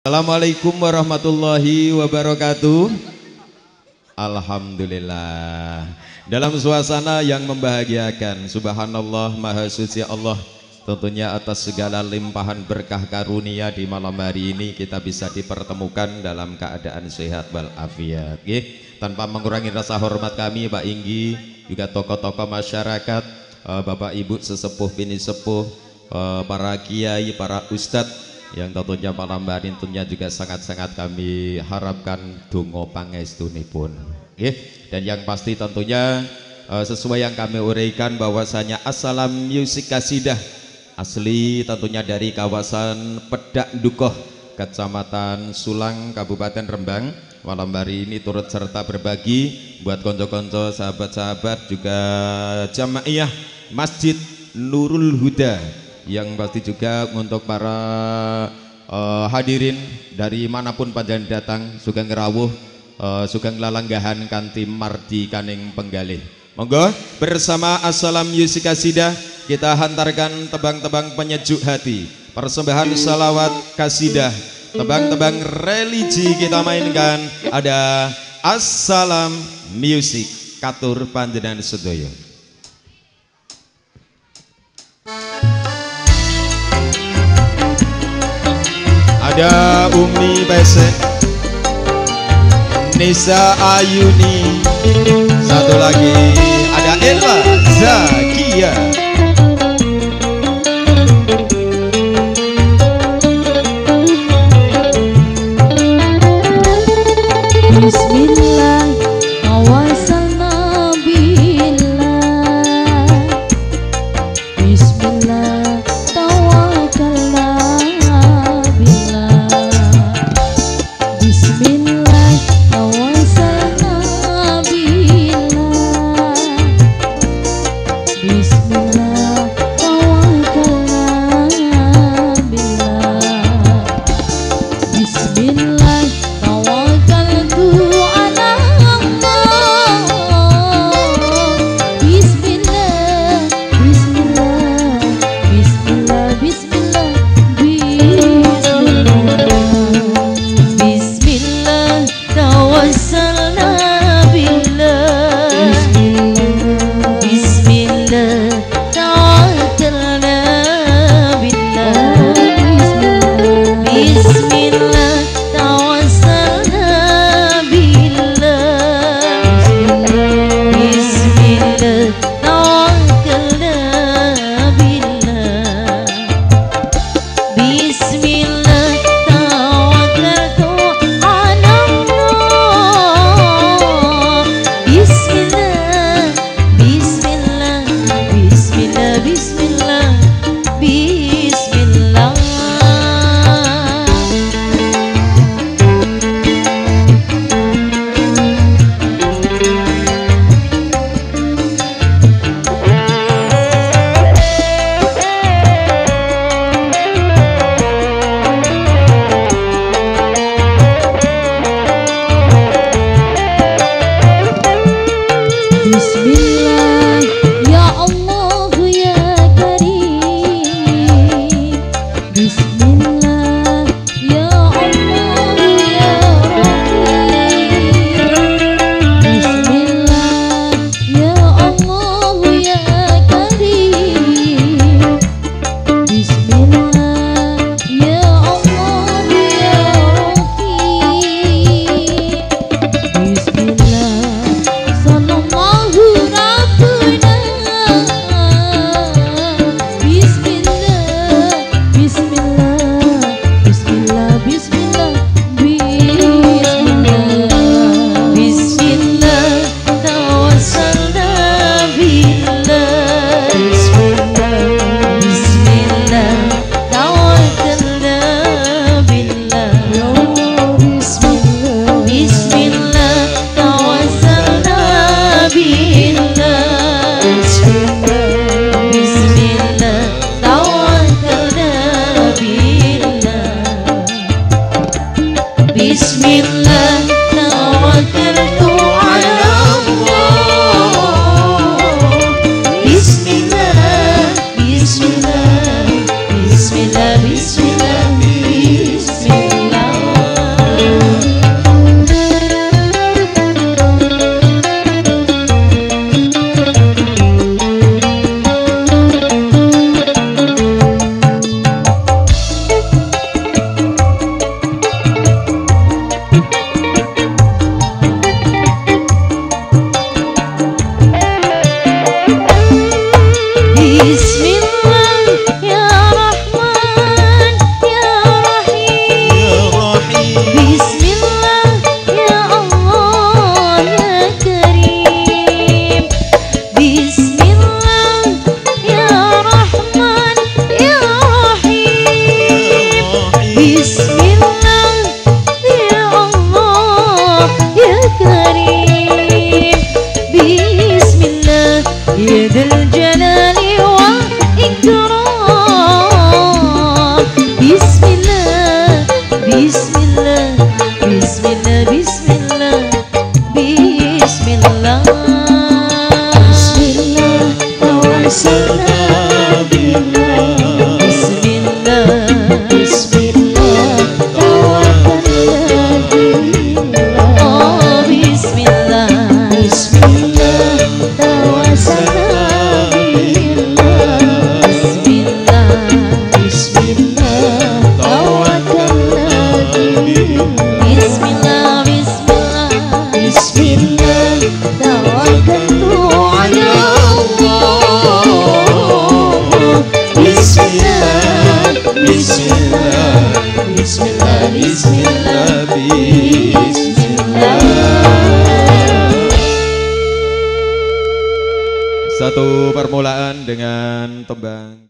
Assalamualaikum warahmatullahi wabarakatuh. Alhamdulillah, dalam suasana yang membahagiakan, subhanallah, maha suci Allah. Tentunya atas segala limpahan berkah karunia di malam hari ini kita bisa dipertemukan dalam keadaan sehat walafiat, tanpa mengurangi rasa hormat kami Pak Inggi, juga tokoh-tokoh masyarakat, Bapak Ibu sesepuh bini sepuh, para kiai, para ustadz yang tentunya malam hari tentunya juga sangat-sangat kami harapkan donga pangestunipun. Dan yang pasti tentunya sesuai yang kami uraikan bahwasanya Assalam Music Kasidah asli tentunya dari kawasan Pedak Dukoh, Kecamatan Sulang, Kabupaten Rembang. Malam hari ini turut serta berbagi buat konco-konco, sahabat-sahabat, juga jamaiyah Masjid Nurul Huda, yang pasti juga untuk para hadirin dari manapun panjenengan datang, sugeng rawuh, sugeng lalanggahan kanthi mardi kaning penggalih. Monggo bersama Assalam Music Kasidah kita hantarkan tebang-tebang penyejuk hati, persembahan salawat kasidah, tebang-tebang religi kita mainkan. Ada Assalam Music katur panjenengan sedaya. Ada Umi Besek, Nisa Ayuni, satu lagi ada Ella Zakia. Bismillah, tawassalna billah. Bismillah, tawakkalna billah. Bismillah, tawassalna billah. Bismillah, tawakkalna billah. Bismillah, tawakkaltu ala Allah. Bismillah, bismillah, bismillah, bismillah, bismillah. Bismillah, tawassalna billah. Bismillah, tawakkalna billah. Bismillah, tawassalna billah. Bismillah, tawakkalna billah. Bismillah, tawakkaltu ala Allah. Bismillah, bismillah, bismillah, bismillah, bismillah. Bismillah, ya Allah ya Karim. Bismillah, ya Allah ya Rahim. Bismillah, ya Allah ya Karim. Bismillah, ya Allah ya Rahim. Bismillah, sallallahu rabbuna. Bismillah, bismillah, bismillah, bismillah, bismillah. Bismillah, tawassalna billah. Bismillah, bismillah, tawakkalna billah. Bismillah, bismillah, tawassalna billah. Bismillah, tawakkalna billah. Bismillah, tawakkaltu ala Allah. Bismillah, bismillah, bismillah, bismillah, bismillah. Bismillah, Bismillah, Bismillah, Bismillah, Bismillah, tawassalna billah, Bismillah, Bismillah, tawakkalna billah, oh Bismillah, Bismillah, tawassalna billah, Bismillah, Bismillah, tawakkalna billah, Bismillah, Bismillah, Bismillah, tawakkaltu ala Allah, Bismillah, Bismillah, Bismillah, Bismillah, Bismillah. Satu permulaan dengan tembang